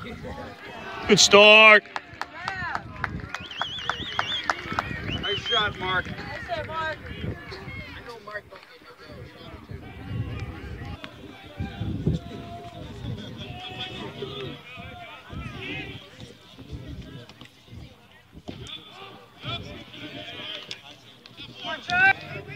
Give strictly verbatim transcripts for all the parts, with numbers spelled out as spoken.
Good start. Nice shot, Mark. Nice shot, Mark. I know Mark don't get One shot.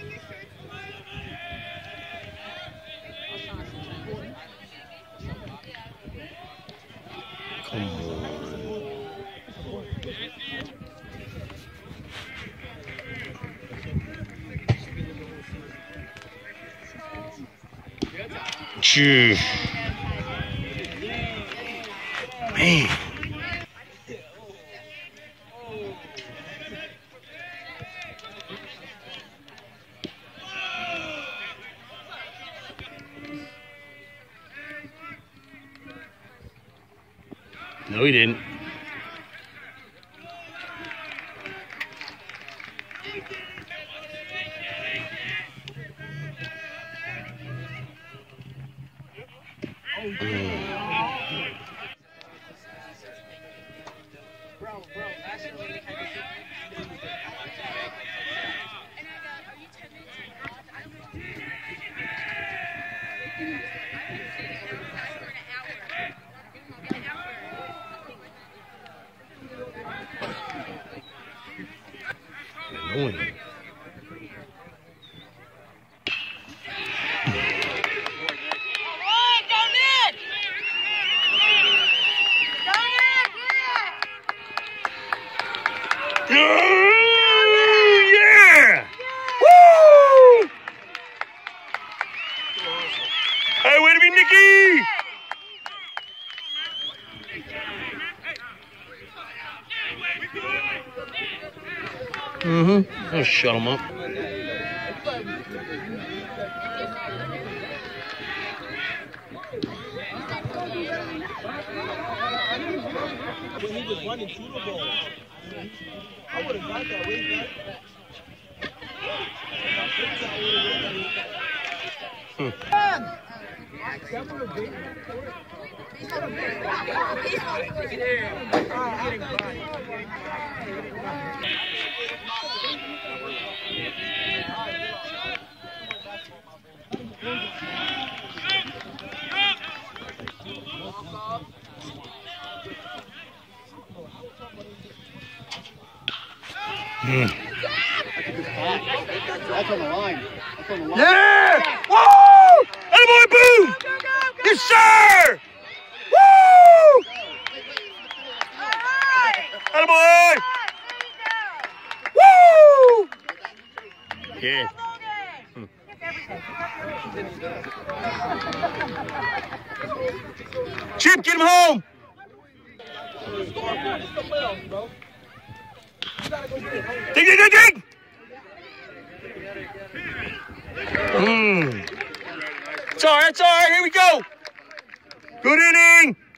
Come on. Jeez. Man. No, he didn't. Mm. Bro, bro, actually, Annoying. Yeah! Woo! Hey, way to be Nikki! Mm-hmm. I'll shut him up. When he was running to the ball, I would have got that way back. Mm. That's on the line. That's on the line. Yeah! Woo! Attaboy, boom! Yes, sir! Woo! Attaboy! Woo! Yeah. Hmm. Chip, get him home! Dig, dig, dig, dig! Mm. It's all right, it's all right, here we go. Good inning.